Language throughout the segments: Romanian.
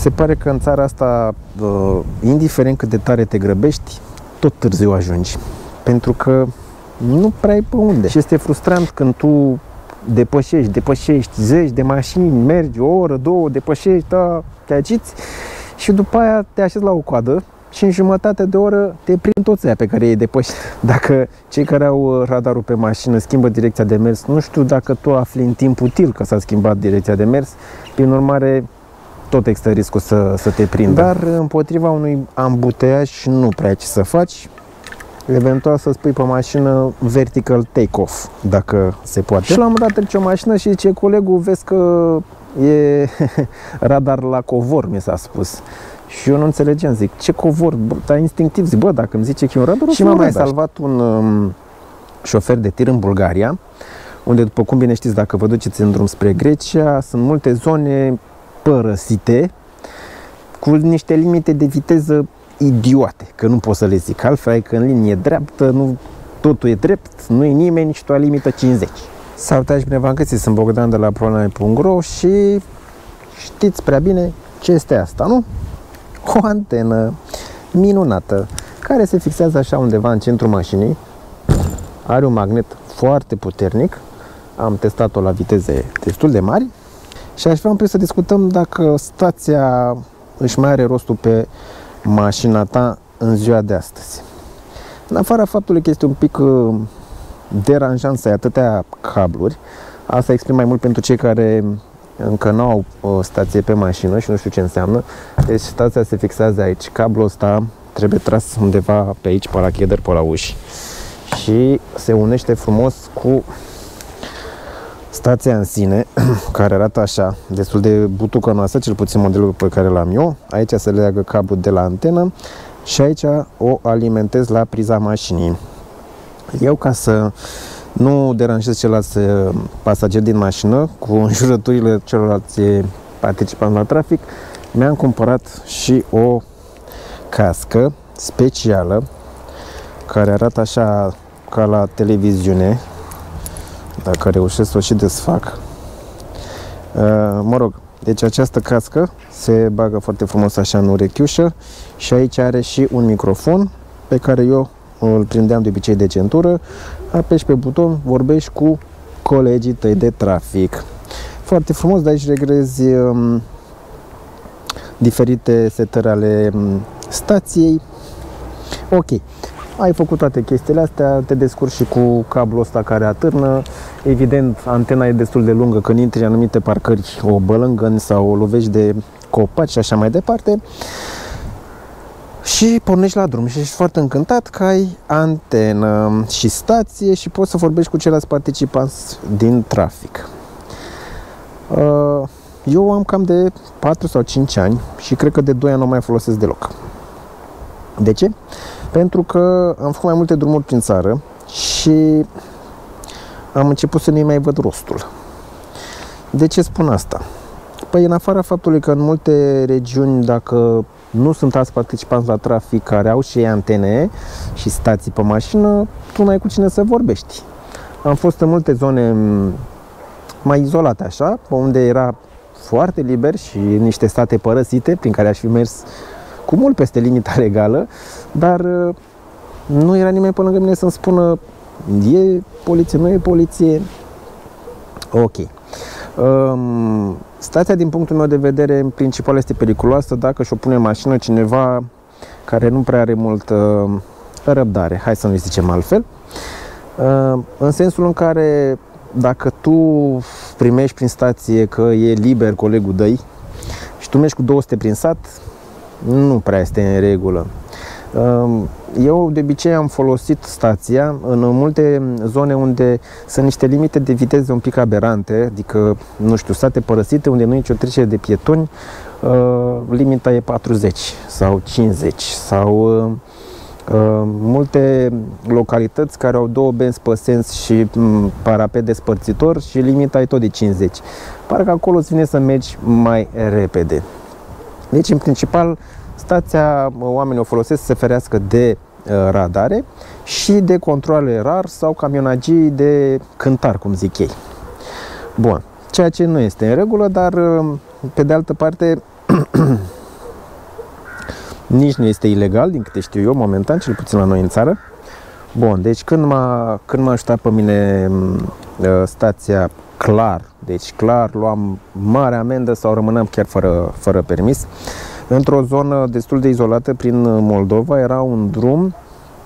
se pare că în țara asta, indiferent cât de tare te grăbești, tot târziu ajungi. Pentru că nu prea ai pe unde. Și este frustrant când tu depășești zeci de mașini, mergi o oră, două, depășești, te agiți și după aia te așezi la o coadă și în jumătate de oră te prind toți aia pe care i-ai depășit. Dacă cei care au radarul pe mașină schimbă direcția de mers, nu știu dacă tu afli în timp util că s-a schimbat direcția de mers, prin urmare tot există riscul să te prindă. Dar împotriva unui ambuteiaj nu prea ai ce să faci. Eventual să spui pe mașină vertical take-off, dacă se poate. Și la un moment dat trece o mașină și zice, colegul, vezi că e radar la covor, mi s-a spus. Și eu nu înțelegeam, zic, ce covor? Dar instinctiv zic, dacă îmi zice că e un radar, și m-a mai salvat un șofer de tir în Bulgaria, unde, după cum bine știți, dacă vă duceți în drum spre Grecia, sunt multe zone părăsite, cu niște limite de viteză idiote, că nu pot să le zic altfel, că în linie dreaptă, nu, totul e drept, nu e nimeni și tu ai limită 50. Salutare și bine v-am găsit, sunt Bogdan de la ProOnline.ro și știți prea bine ce este asta, nu? O antenă minunată, care se fixează așa undeva în centrul mașinii, are un magnet foarte puternic, am testat-o la viteze destul de mari și aș vrea un pic să discutăm dacă stația își mai are rostul pe mașina ta în ziua de astăzi. În afara faptului că este un pic deranjant să ai atâtea cabluri, asta exprim mai mult pentru cei care încă nu au o stație pe mașină și nu știu ce înseamnă. Deci stația se fixează aici, cablul ăsta trebuie tras undeva pe aici, pe la cheder, pe la uși și se unește frumos cu stația în sine, care arată așa, destul de butucănoasă, cel puțin modelul pe care l-am eu. Aici se leagă cablul de la antenă și aici o alimentez la priza mașinii. Eu, ca să nu deranjez ceilalți pasageri din mașină cu înjurăturile celorlalți participanți la trafic, mi-am cumpărat și o cască specială care arată așa ca la televiziune. Dacă reușesc să o și desfac. Mă rog, deci această cască se bagă foarte frumos așa în urechiușă și aici are și un microfon pe care eu îl prindeam de obicei de centură. Apeși pe buton, vorbești cu colegii tăi de trafic. Foarte frumos, de aici regrezi diferite setări ale stației. Ok. Ai făcut toate chestiile astea, te descurci și cu cablul ăsta care atârnă. Evident, antena e destul de lungă, când intri în anumite parcări, o bălângăni sau o lovești de copaci și așa mai departe. Și pornești la drum și ești foarte încântat că ai antenă și stație și poți să vorbești cu ceilalți participanți din trafic. Eu am cam de 4 sau 5 ani și cred că de 2 ani nu mai folosesc deloc. De ce? Pentru că am făcut mai multe drumuri prin țară și am început să nu mai văd rostul. De ce spun asta? Păi în afara faptului că în multe regiuni, dacă nu sunt alți participanți la trafic care au și ei antene și stații pe mașină, tu n-ai cu cine să vorbești. Am fost în multe zone mai izolate așa, unde era foarte liber și niște state părăsite prin care aș fi mers cu mult peste limita legală, dar nu era nimeni pe lângă mine să-mi spună e poliție, nu e poliție. Ok. Stația, din punctul meu de vedere, în principal este periculoasă dacă și-o pune în mașină cineva care nu prea are multă răbdare, hai să nu zicem altfel, în sensul în care dacă tu primești prin stație că e liber colegul dăi și tu mergi cu 200 prin sat, nu prea este în regulă. Eu de obicei am folosit stația în multe zone unde sunt niște limite de viteză un pic aberante, adică, nu știu, sate părăsite unde nu e nicio trecere de pietoni, limita e 40 sau 50 sau multe localități care au 2 benzi pe sens și parapet despărțitor și limita e tot de 50. Parcă acolo îți vine să mergi mai repede. Deci, în principal, stația oamenii o folosesc să se ferească de radare și de controale rar sau camionagii de cântar, cum zic ei. Bun, ceea ce nu este în regulă, dar pe de altă parte nici nu este ilegal, din câte știu eu, momentan, cel puțin la noi în țară. Bun, deci când m-a ajutat pe mine stația, clar, deci clar, luam mare amendă sau rămâneam chiar fără permis. Într-o zonă destul de izolată prin Moldova era un drum,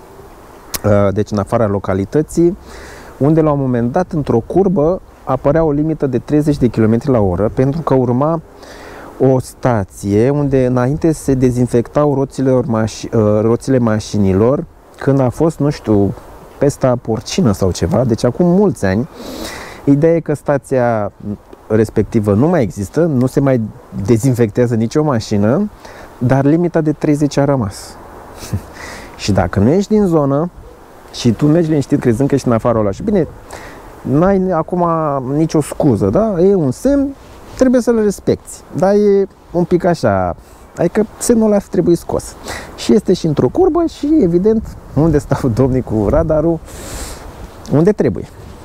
deci în afara localității, unde la un moment dat, într-o curbă, apărea o limită de 30 de km la oră, pentru că urma o stație unde înainte se dezinfectau roțile mașinilor, când a fost, nu știu, pesta porcină sau ceva, deci acum mulți ani. Ideea e că stația respectivă nu mai există, nu se mai dezinfectează nicio mașină, dar limita de 30 a rămas. Și dacă nu ești din zonă și tu mergi liniștit crezând că ești în afară ăla și bine, n-ai acum nicio scuză, da? E un semn, trebuie să-l respecti, dar e un pic așa, adică semnul ăla ar trebui scos. Și este și într-o curbă și evident unde stau domnii cu radarul, unde trebuie.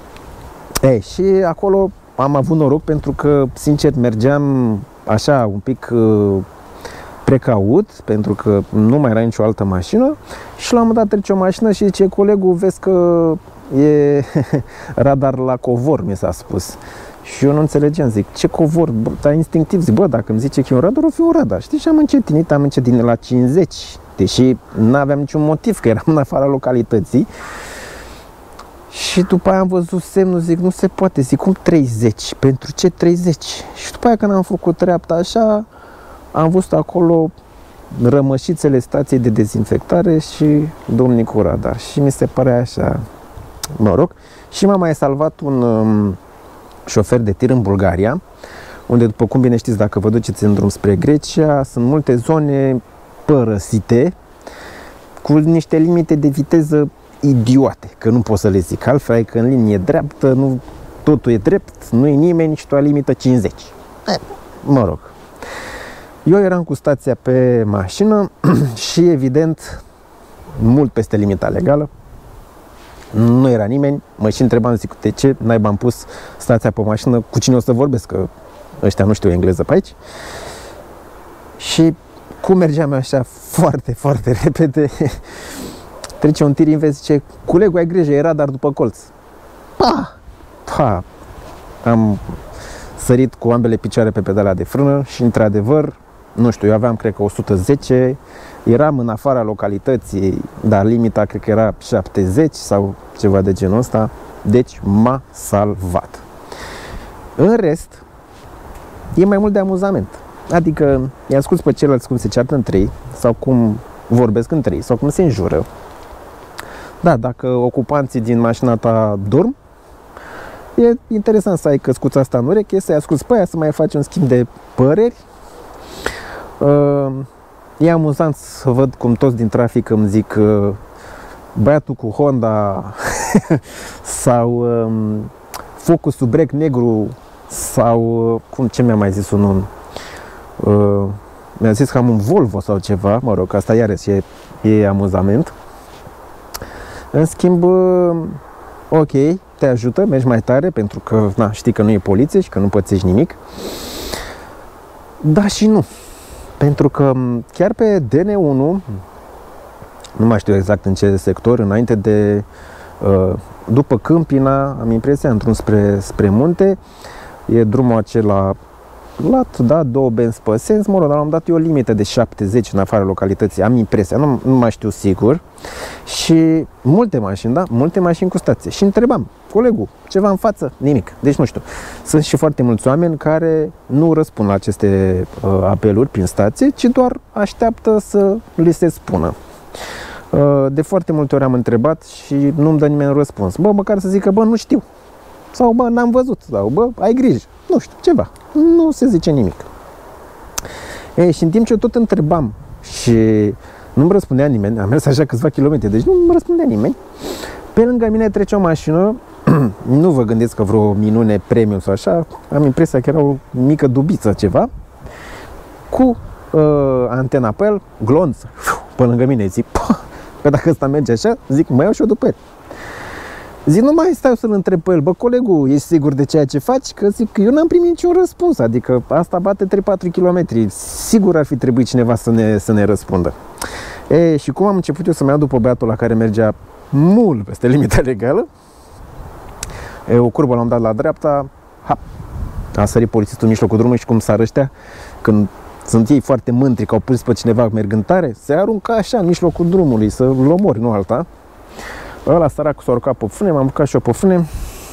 Și acolo am avut noroc pentru că, sincer, mergeam așa un pic precaut, pentru că nu mai era nicio altă mașină și la un moment dat trece o mașină și zice: colegul, vezi că e radar la covor, mi s-a spus. Și eu nu înțelegeam, zic, ce covor? Dar instinctiv zic, bă, dacă îmi zice că e un radar, o fi un radar. Știi? Și am încetinit la 50, deși nu aveam niciun motiv, că eram în afara localității. Și după aia am văzut semnul, zic, nu se poate, zic, cum 30? Pentru ce 30? Și după aia când am făcut treapta așa, am văzut acolo rămășițele stației de dezinfectare și domnii cu radar. Și mi se părea așa, mă rog. Și m-a mai salvat un șofer de tir în Bulgaria, unde, după cum bine știți, dacă vă duceți în drum spre Grecia, sunt multe zone părăsite, cu niște limite de viteză idiote, că nu pot să le zic altfel, adică în linie dreaptă, nu, totul e drept, nu e nimeni și tu ai limită 50. Mă rog. Eu eram cu stația pe mașină și, evident, mult peste limita legală. Nu era nimeni, mă și întrebam, zic, de ce naiba am pus stația pe mașină, cu cine o să vorbesc, că ăștia nu știu engleză pe aici. Și cum mergeam așa foarte, foarte repede, trece un tir invers, zice: colegul, ai grijă, e radar după colț. Am sărit cu ambele picioare pe pedala de frână și, într-adevăr, nu știu, eu aveam, cred că 110, eram în afara localității, dar limita cred că era 70 sau ceva de genul ăsta, deci m-a salvat. În rest, e mai mult de amuzament. Adică îi ascult pe ceilalți cum se ceartă între ei, sau cum vorbesc între ei, sau cum se înjură. Da, dacă ocupanții din mașina ta dorm, e interesant să ai căscuța asta în ureche, să-i asculți pe aia, să mai faci un schimb de păreri. E amuzant să văd cum toți din trafic îmi zic băiatul cu Honda sau focul sub brec negru sau ce mi-a mai zis un om? Mi-a zis că am un Volvo sau ceva, mă rog, asta iarăși e amuzament. În schimb, ok, te ajută, mergi mai tare pentru că știi că nu e poliție și că nu pățești nimic. Da și nu. Pentru că chiar pe DN1, nu mai știu exact în ce sector, înainte de, după Câmpina, am impresia, într-un spre munte, e drumul acela lat, da, 2 benzi pe sens, mă rog, dar am dat eu o limită de 70 în afara localității, am impresia, nu mai știu sigur. Și multe mașini, da, multe mașini cu stație. Și întrebam, colegul, ceva în față? Nimic. Deci nu știu. Sunt și foarte mulți oameni care nu răspund la aceste apeluri prin stație, ci doar așteaptă să li se spună. De foarte multe ori am întrebat și nu-mi dă nimeni răspuns. Bă, măcar să zică, bă, nu știu. Sau, bă, n-am văzut. Sau, bă, ai grijă. Nu știu, ceva. Nu se zice nimic. Și în timp ce eu tot întrebam și nu-mi răspundea nimeni, am mers așa câțiva kilometri, deci nu-mi răspundea nimeni, pe lângă mine trece o mașină, nu vă gândiți că vreo minune premium sau așa, am impresia că era o mică dubiță ceva, cu antena pe el, glonț, pe lângă mine, zic, pe dacă ăsta merge așa, zic, mă iau și eu după el. Zic, nu mai stai să-l întreb pe el, bă, colegul, ești sigur de ceea ce faci? Că zic, eu n-am primit niciun răspuns, adică asta bate 3-4 km, sigur ar fi trebuit cineva să ne răspundă. Și cum am început eu să-mi iau după băiatul la care mergea mult peste limita legală, o curbă l-am dat la dreapta, a sărit polițistul în mijlocul drumului și cum sar ăștia, când sunt ei foarte mântri că au prins pe cineva mergând tare, se aruncă așa în mijlocul drumului, să-l omori, nu alta. Ăla săracul s-a urcat pe fâne, m-am urcat și eu pe fâne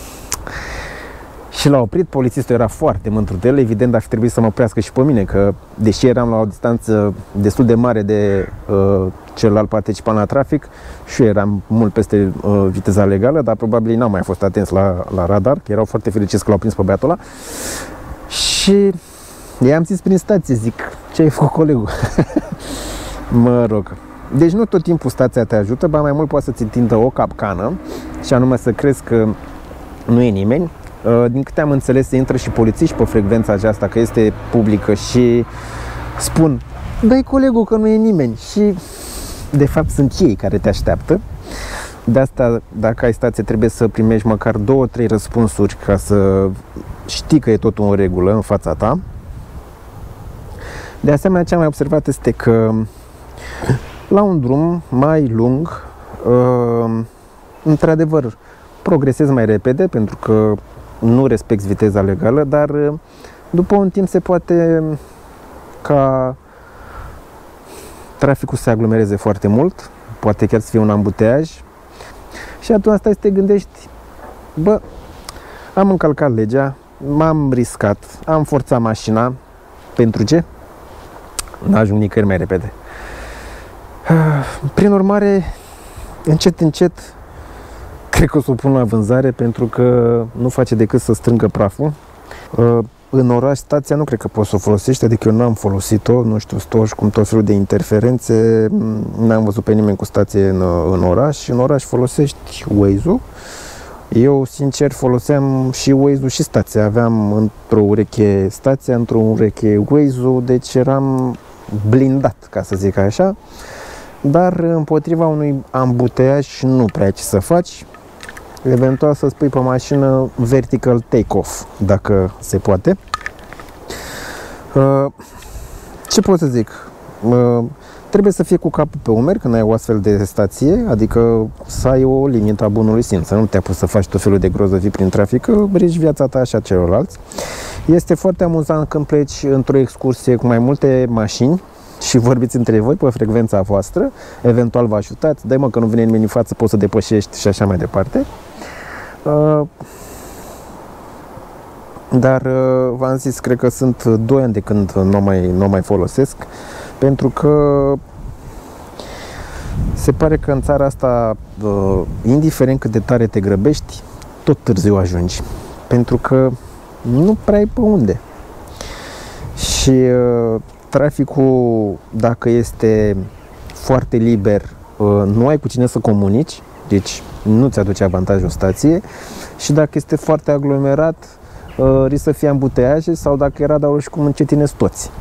și l-a oprit. Polițistul era foarte mândru de el, evident ar fi trebuit să mă oprească și pe mine, că deși eram la o distanță destul de mare de celălalt participant la trafic și eu eram mult peste viteza legală, dar probabil n-am mai fost atenți la radar, că erau foarte fericiți că l-au prins pe băiatul ăla. Și i-am zis prin stație, zic, ce ai făcut, colegul? Mă rog. Deci nu tot timpul stația te ajută, ba mai mult poate să-ți întindă o capcană și anume să crezi că nu e nimeni. Din câte am înțeles, se intră și polițiști pe frecvența aceasta, că este publică și spun, dă-i colegul că nu e nimeni și de fapt sunt ei care te așteaptă. De asta, dacă ai stație, trebuie să primești măcar 2-3 răspunsuri ca să știi că e totul în regulă în fața ta. De asemenea, ce am mai observat este că la un drum mai lung, într-adevăr, progresezi mai repede pentru că nu respecti viteza legală, dar după un timp se poate ca traficul să se aglomereze foarte mult, poate chiar să fie un ambuteaj și atunci stai să te gândești, bă, am încălcat legea, m-am riscat, am forțat mașina, pentru ce? N-ajung nicăieri mai repede. Prin urmare, încet, încet, cred că o să o pun la vânzare pentru că nu face decât să strângă praful. În oraș, stația nu cred că poți să o folosești, adică eu n-am folosit-o, nu știu, stoși cum tot felul de interferențe, n-am văzut pe nimeni cu stație în oraș. În oraș folosești Waze-ul. Eu, sincer, foloseam și Waze-ul și stația. Aveam într-o ureche stația, într-o ureche Waze-ul, deci eram blindat, ca să zic așa. Dar împotriva unui ambuteaj nu prea ai ce să faci. Eventual să spui pe mașină vertical take-off, dacă se poate. Ce pot să zic? Trebuie să fie cu capul pe umeri când ai o astfel de stație, adică să ai o limită a bunului simț, să nu te apuci să faci tot felul de grozăvii prin trafic, că riști viața ta și a celorlalți. Este foarte amuzant când pleci într-o excursie cu mai multe mașini și vorbiți între voi pe frecvența voastră, eventual vă ajutați, dai mă că nu vine nimeni în față, poți să depășești și așa mai departe. Dar v-am zis, cred că sunt 2 ani de când nu mai folosesc, pentru că se pare că în țara asta, indiferent cât de tare te grăbești, tot târziu ajungi, pentru că nu prea ai pe unde. Și traficul, dacă este foarte liber, nu ai cu cine să comunici, deci nu ți aduce avantaj o stație, și dacă este foarte aglomerat, risc să fie ambuteaje sau dacă e radarul și cum încetinezi toți.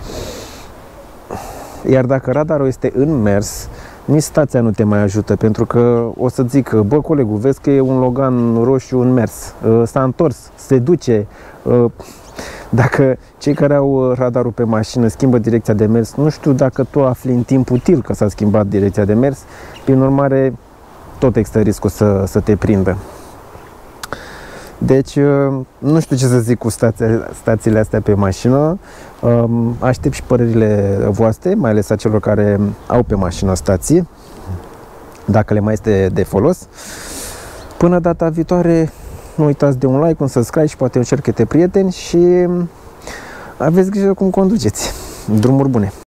Iar dacă radarul este în mers, nici stația nu te mai ajută, pentru că o să zic, bă, colegul, vezi că e un Logan roșu în mers, s-a întors, se duce. Dacă cei care au radarul pe mașină schimbă direcția de mers, nu știu dacă tu afli în timp util că s-a schimbat direcția de mers, prin urmare tot există riscul să te prindă. Deci, nu știu ce să zic cu stațiile astea pe mașină. Aștept și părerile voastre, mai ales a celor care au pe mașină stație, dacă le mai este de folos. Până data viitoare, nu uitați de un like, un subscribe și poate un share către prieteni și aveți grijă cum conduceți. Drumuri bune!